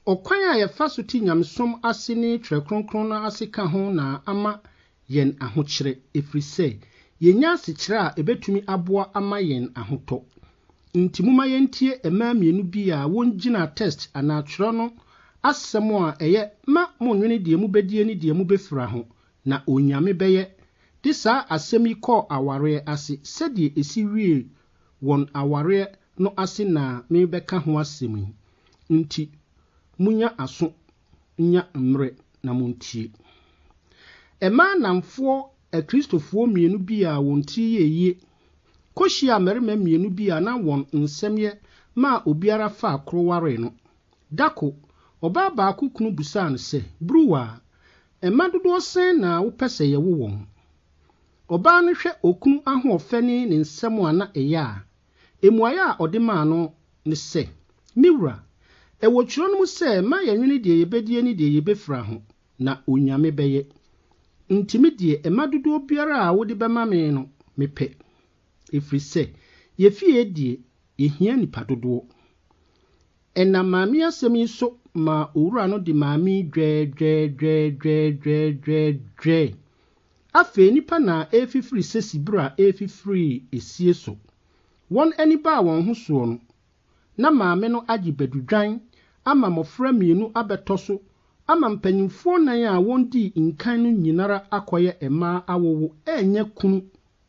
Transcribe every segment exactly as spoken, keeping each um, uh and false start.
okwan a yefa so ti nyamsom ase ne twerɛ kronkron na ase ka ho na ama yen ahokyere efiri sɛ yenya asekyerɛ a ebetumi aboa ama yen ahotɔ. Nti muma yentie Emaa mmienu bi a wongina test ana twerɛ no asɛm a ɛyɛ ma monwene deɛ mu bedie ne deɛ mu befira ho na onyame bɛyɛ. De saa asɛm yi kɔ aware ase sɛdeɛ esi wie won aware no ase na me bɛka ho asɛm yi. Nti munya aso nya mmerɛ na montie. Emaa Namfour Akristofour mmienu bi a wonti yeye kohyia mmarima mmienu bi a na won nsɛmyɛ ma obiara fa akroware no. Dako oba baako kunu busa no sɛ bruwa Emaa dodo sen na wopɛsɛ ye wo won. Oba no hwɛ okunu ahoɔfɛne ne nsɛm a na ɛyɛ a emuaya a ɔde maa no ne sɛ miwura ɛwɔ twerɛ no mu sɛ ma yɛnwene deɛ yɛbɛdie ne deɛ yɛbɛfira ho na onyame bɛyɛ. Ntimi deɛ Emaa dodo biara a wode bɛma me no mepɛ efiri sɛ yefie die yehia nipa dodo. Ɛna maame asɛm yi so ma owura no de maame dwe dwe dwe dwe dwe dwe dwe. Afe nipa na efifiri sesibra efifiri esie so. Won ani ba won ho so no. Na maame no agi badudwan ama mofra mienu abeto so ama mpanyimfo nan a won di nkan no nyinara akoye Emaa awowo enye kunu.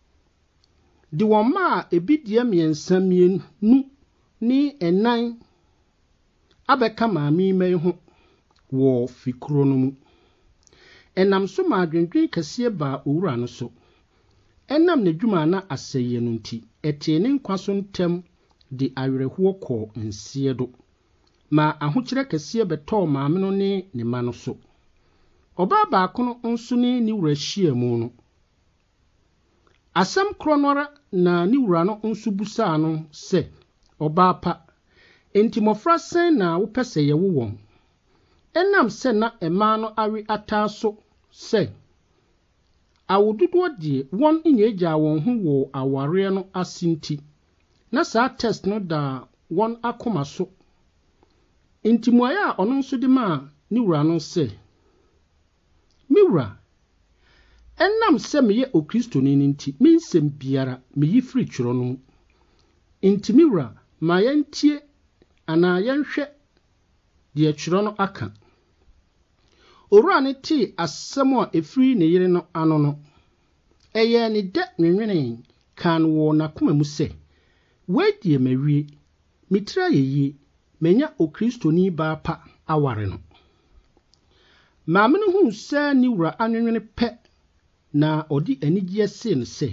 De won ma ebi die miensa mienu ni enan abeka maame mai ho wo fikro no mu. Enam so ma adwendwen kase ba owura no so. Enam ne dwuma na aseye no nti ete ne nkwaso ntem de awerɛhoɔ kɔ nsie do. Ma ahokyere kase betɔ maame no ne ne ma no so. Oba baako no nso ne ni wura hyia mu no. Asɛm kronora na ni wura no nso busa no sɛ oba pa enti mofra sen na wopɛsɛ ye wo won. Enam sɛ na Emaa no awe ata so sɛ awododo de won nyegya won ho wo aware no asinti na saa test no da won akoma so. Enti muaya a ono nso de ma ni wura no sɛ miwura enam sɛ meye okristoni nti minsɛm biara meyi firi twerɛ no mu. Enti miwura ma yentie ana yenhwɛ de twerɛ no aka. Owura ne ti asɛm a efiri ne yere no ano no. Ɛyɛ ne de nwenwene kan wo na koma mu sɛ wedi mawie mitra yeye menya okristoni ba pa aware no. Maame no hu sɛ ni wura anwenwene pɛ na odi anigye se no sɛ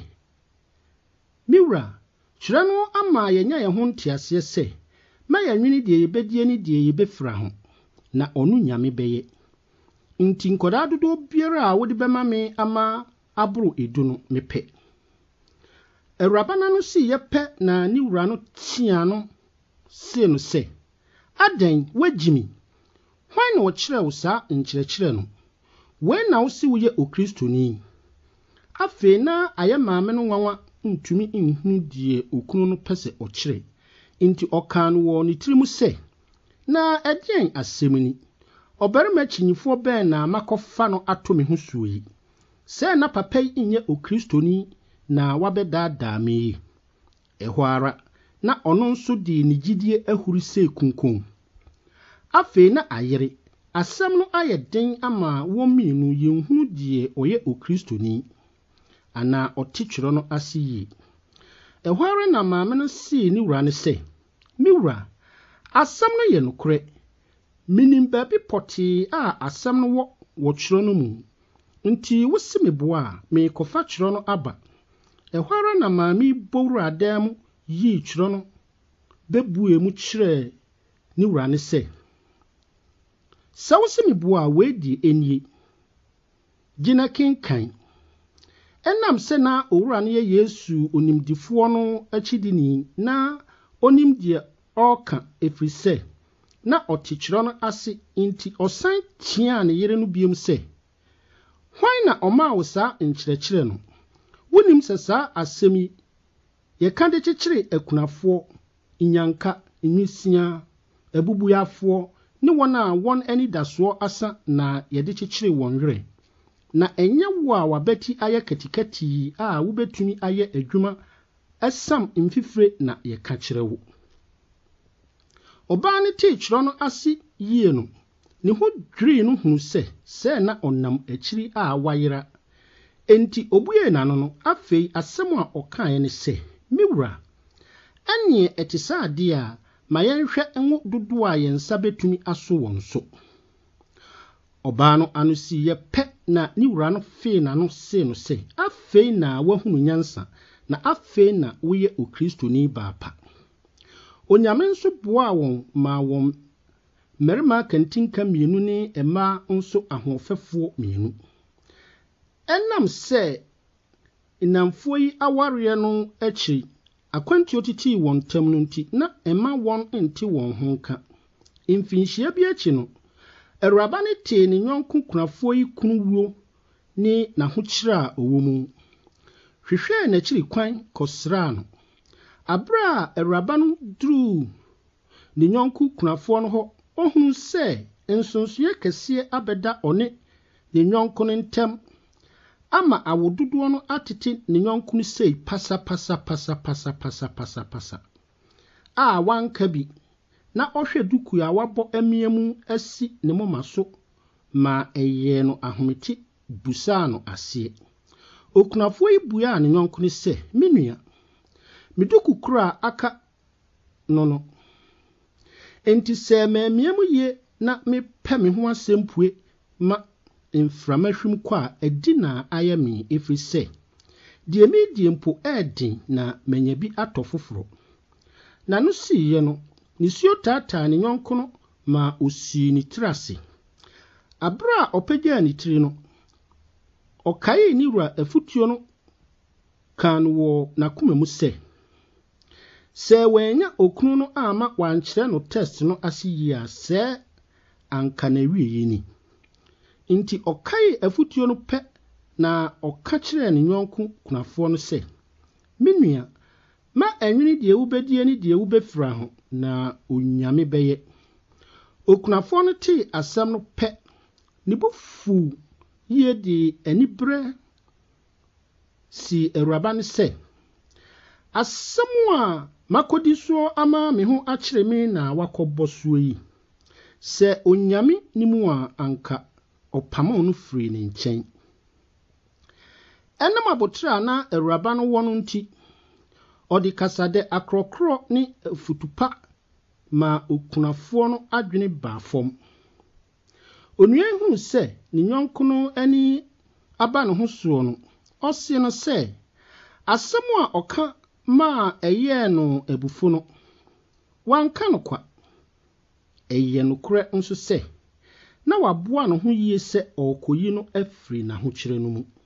miwura twerɛ no ama yenya ye ho ntiase sɛ ma yɛnwene deɛ yɛbɛdie ne deɛ yɛbɛfira ho na ɔno nyame bɛyɛ. Nti nkoda dodo biara a wode bɛma me ama aboro edu no mepɛ. Awuraba no si yɛpɛ na ni wura no tia no se no sɛ adan wagimi hwan na wɔkyerɛ wo saa nkyerɛkyerɛ no wɛn na wo si wo yɛ okristoni. Afe na ayɛ maame no nwanwa ntumi nhunu die okunu no pɛsɛ ɔkyerɛ. Nti ɔkan wo ne tirimu sɛ na ɛdeɛn asɛm ni ɔbarima chinyifo bɛn na makɔfa no ato me ho suo yi sɛ na papa yi nyɛ okristoni na wabɛdaadaa me yi. Ɛhɔ ara na ɔno nso de ne gidie ahuru sɛ kunkun. Afe na ayere asɛm no ayɛ den ama wɔn mmienu yenhunu die ɔyɛ okristoni ana ɔte twerɛ no ase yi. Ɛhɔ ara na maame no si ni wura ne sɛ miwura asɛm no yɛ nokore minim baabi pɔtee a asɛm no wɔ wɔ twerɛ no mu. Nti wosi me boa me kɔfa twerɛ no aba. Ɛhɔ ara na maame bowura dan mu yi twerɛ no bebue mu kyerɛ ni wura ne sɛ sɛ wosi me boa wedi enie gina kenkan. Enam sɛ na owura no yɛ Yesu onimdifoɔ no akidini na onim deɛ ɔka efiri sɛ na ɔte twerɛ no ase nti ɔsan tia ne yere no biem sɛ hwan na ɔma wo saa nkyerɛkyerɛ no. Wonim sɛ saa asɛm yi yɛka de kyekyere akunafoɔ, inyanka, nwisia, abubuyafoɔ ne wɔn a wɔn ani da soɔ asa na yɛde kyekyere wɔn werɛ. Na ɛnyɛ wo a wabɛti ayɛ katikati a wobɛtumi ayɛ adwuma ɛsam mfifire na yɛka kyerɛ wo. Ɔbaa ne tee kyerɛ no ase yie no, ne ho dwirii no hunu sɛ sɛ na ɔnam akyiri a wayera. Enti obue n'ano no, afei asɛm a ɔkaeɛ ne sɛ, me wura, ɛneɛ ɛte sɛ ade a ma yɛnhwɛ ngo dodoɔ a yɛn nsa bɛtumi aso wɔn so. Ɔbaa no ano si yɛ pɛ na ne wura no fee n'ano see no sɛ, afei na wahunu nyansa, na afei na woyɛ okristoni baapa. Onyame nso boaa wɔn ma wɔn mmarima kantinka mmienu ne Emaa nso ahoɔfɛfoɔ mmienu. Ɛnam sɛ Namfour yi awareɛ no akyi, akwantuo titii wɔn tam no nti na ɛma wɔn nte wɔn ho nka. Mfinhyia bi akyi no, Awuraba ne tee ne nyɔnko kunafoɔ yi kunu wuo ne n'ahokyere a ɔwɔ mu. Hwehwɛɛ n'akyiri kwan kɔsraa no. Abere a Awuraba no duruu ne nyɔnko kunafoɔ no hɔ, ohunu sɛ nsonsoyɛ kɛseɛ abɛda ɔne ne nyɔnko no ntam, ama awododoɔ no atete ne nyɔnko no sei pasa pasa pasa pasa pasa pasa pasa. A wanka bi, na ɔhwɛ duku a wabɔ Mmien mu asi ne moma so, ma ɛyɛ no ahomete busaa no aseɛ. Okunafoɔ yi buaa ne nyɔnko no sɛ, me nua, me duku kura aka no no. Enti sɛ Mmien mu yie na mepɛ me ho asɛm pue ma mframa hwim kɔ a adi na ayɛ me ɛfiri sɛ, deɛ medie mpo ɛɛden na manya bi atɔ foforo. Na no siiɛ no, nisuo taataa ne nyɔnko no ma osii ne tiri ase. Abere a ɔpagyaa ne tiri no, ɔkaee ne wura afutuo no kan wɔ n'akoma mu sɛ, sɛ wanya okunu no ama wankyerɛ no test no ase yi a sɛ anka na wie ni. Nti ɔkaee afutuo no pɛ na ɔka kyerɛɛ ne nyɔnko kunafoɔ no sɛ, me nua, ma ɛnwene deɛ wobɛdie ne deɛ wobɛfira ho na onyame bɛyɛ. Okunafoɔ no tee asɛm no pɛ, ne bo fu yie de anibrɛ si Awuraba no sɛ, asɛm a makɔdi soɔ ama me ho akyerɛ me na wakɔbɔ soɔ yi, sɛ onyame ni mu a anka ɔpamo no firi ne nkyɛn. Ɛnam abotra na Awuraba no wɔ no nti, ɔde kasade akorɔkorɔ ne futupa ma okunafoɔ no adwene baa fam. Onua hunu sɛ ne nyɔnko no ani aba ne ho soɔ no, ɔse no sɛ, asɛm a ɔka ma ɛyɛɛ no abufo no, wanka no kwa. Ɛyɛ nokorɛ nso sɛ, na waboa ne ho yie sɛ ɔkɔyi no afiri n'ahokyere no mu.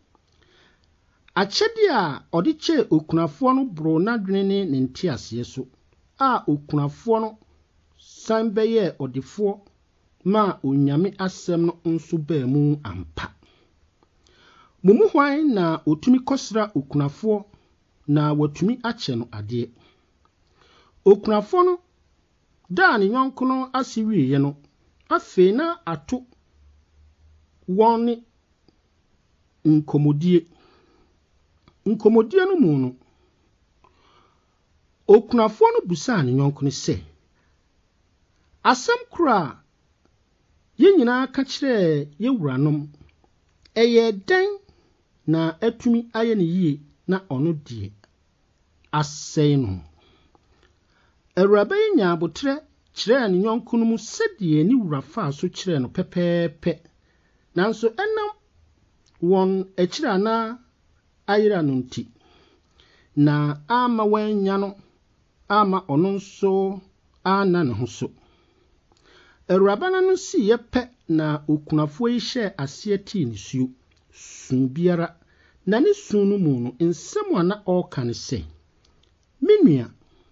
Akyɛde a ɔde kyɛɛ okunafoɔ no boro n'adwene ne ne nteaseɛ so, a okunafoɔ no san bɛyɛ ɔdefoɔ ma onyame asɛm no nso baa mu ampa. Mumu hwan na otumi kɔsra okunafoɔ na watumi akyɛ no adeɛ. Okunafoɔ no da ne nyɔnko no ase wieɛ no, afei na ato wɔn ne nkomodie. Nkomodie no mu no, okunafoɔ no busaa ne nyɔnko no sɛ, asɛm kora yɛn nyinaa ka kyerɛ yɛwuranom, ɛyɛ dɛn na atumi ayɛ ne yie na ɔno die asɛe no. Awuraba yi nya abotrɛ kyerɛ ne nyɔnko no mu sɛdeɛ ne wura faa so kyerɛ no pɛpɛɛpɛ, nanso ɛnam wɔn akyiri na ayera no nti, na ama wanya no ama ɔno nso ana ne ho so. Awuraba no si yɛ pɛ na okunafoɔ yi hyɛ aseɛ tii ne suo, su biara, na ne su no mu no nsɛm a na ɔka ne sɛ, me nua,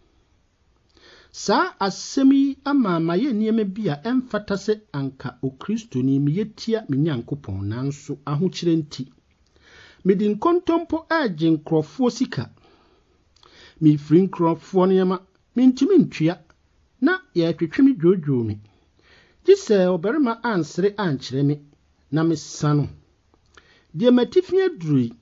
saa asɛm yi ama ma yɛ nneɛma bi a ɛmfata sɛ anka okristoni mi yɛtia me Nyankopɔn, nanso ahokyerɛ nti, mede nkontompo agye nkurɔfoɔ sika, mefiri nkurɔfoɔ nneɛma, mentumi ntua, na yɛtwetwe me dwoodwoo me. Gise oberima ansere ankyere me na mesano. Die matifie aduri.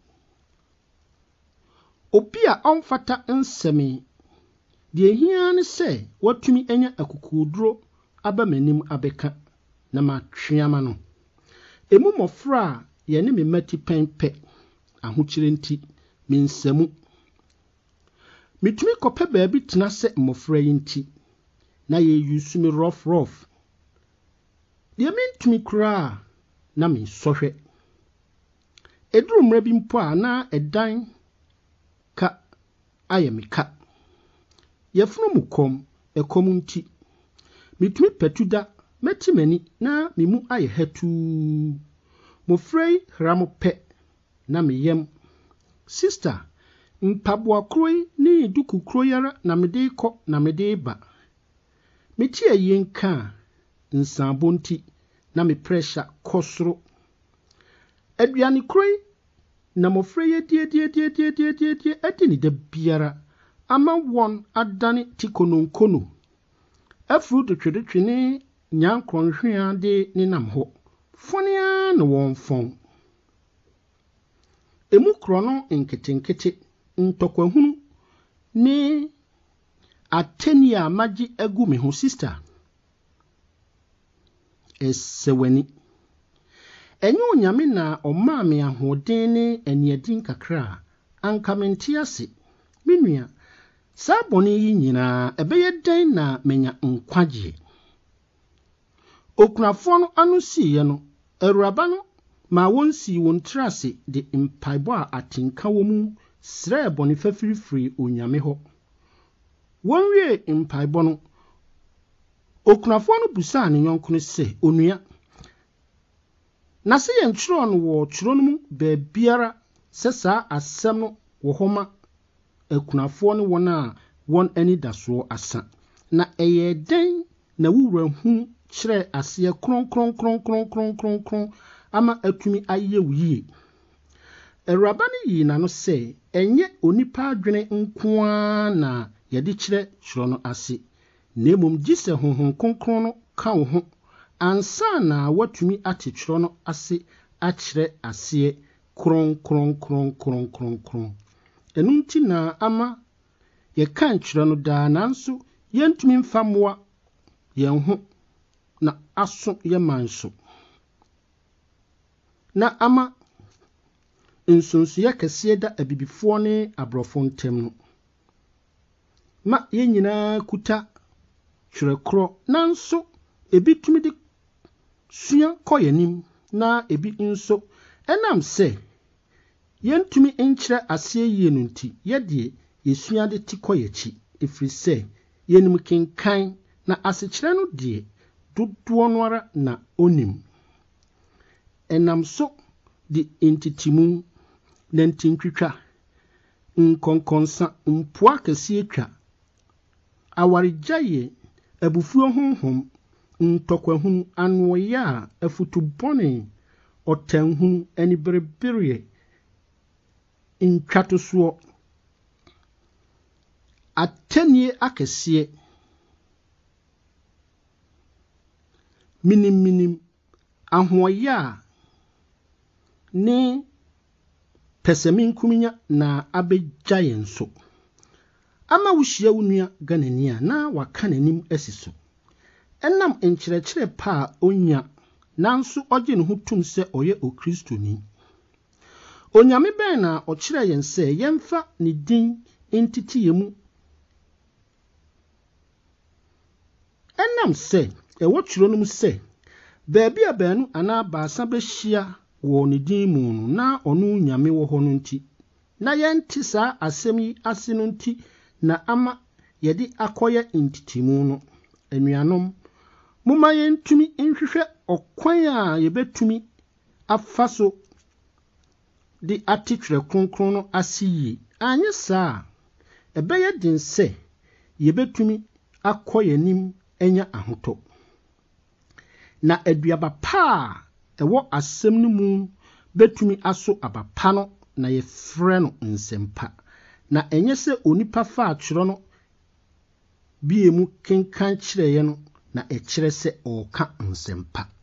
Obi a omfata nsemi. Die hia ne se watumi enya akukuduro aba manim abeka na matweama no. Emu mofra ye ne me mati penpe ahokyere nti mensamu. Mitumi kope baabi tena se mofra yi nti na ye yusu me rough rough. Die mentumi kura na me sohwe. Eduru mra bi mpo a na edan ka ayemika. Yefunu mukom ekom nti mitumi petuda meti mani na mimu aye hetu. Mofrei ramo pe na meyem. Sister, mpabwa kroi ni duku kroyara na mede ko na mede ba. Meti aye nka nsambo nti na me pressure kosro. Aduane kroi na mofrei ye die die die die die die die edini de biara ama won adane tikononkono. Afru de twedetwe ni nyankronhwea de ni nam ho. Fonia no won fon. Emu krono nketenkete ntokwahunu ni ateni a magi agu me ho sister. Esewani. Enyo onyame na oma me ahoden ne aniadin kakra anka mentiase. Menua saboni yi nyina ebeye den na menya nkwagye. Okunafo no anu siye no Awuraba no ma wonsi won trase de mpaibo a atinka wo mu sre boni fafirifiri onyame ho. Wonwie mpaibo no okunafo no busa ne yonko no se onua na se yen twiro no wo twiro no mu ba biara se saa asem no wo homa akunafo no wona won ani daso asa na eye den na wuwura hu kyerɛ aseɛ kron kron kron kron kron kron kron ama atumi ayɛ wuye. Awuraba ne yi na no sɛ enye onipa adwene nkoa na yɛde kyerɛ kyerɛ no ase. Na mmom gise honhon kronkron no ka wo ho ansa na watumi ate kyerɛ no ase akyerɛ aseɛ kron kron kron kron kron kron. Enu nti na ama ye kan kyerɛ no daa nanso yentumi mfa moa yen ho na aso ye manso. Na ama nsonso ye kese da abibifo ne abrofo ntem no. Ma ye nyina kuta kyerɛkro nanso ebi tumi de sua koyenim na ebi nso enam se yentumi nkyerɛ aseɛ yie no nti ye de yesua de ti koyechi efiri se yenim kenkan na asekyerɛ no de dodoɔ no ara na onim. Enam so di intitimu na ntintwitwa nkonkonsa mpoa kɛse atwa awaregyaye abufuo honhom ntokwahunu anoya afutu bone otanhunu aniberebere ntwatoso atenie akɛse minim minim ahoya ne pesamin kuminya na abegyaye nso ama wuhia wunua ganania na waka nanim asiso enam enkyerɛkyerɛ pa onya nanso ogye ne ho tum sɛ ɔyɛ okristoni. Onyame bɛn na ɔkyerɛ yɛn sɛ yɛmfa ne din entiti yemu enam sɛ ɛwɔ kyerɛ no mu sɛ baabi a baanu ana baasa behia wɔ ne din mu no na ɔno nyame wɔ hɔ no nti na yɛnte saa asɛm yi ase no nti na ama yɛde akɔyɛ ntitimu no. Anuanom muma yɛntumi nhwehwɛ ɔkwan a yɛbɛtumi afa so de atitwerɛ kronkron no ase yi anye saa ɛbɛyɛ den sɛ yɛbɛtumi akɔyɛ nim enya ahotɔ. Na aduaba pa ɛwɔ asɛm no mu betumi aso abapa no na yɛfrɛ no nsempa. Na enye sɛ onipa fa atwerɛ no biemu kenkan kyerɛɛ no na ɛkyerɛ sɛ ɔka nsempa.